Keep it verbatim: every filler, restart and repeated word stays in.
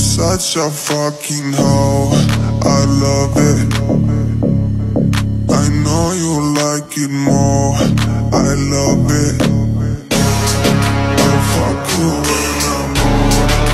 such a fucking hoe, I love it. I know you like it more, I love it.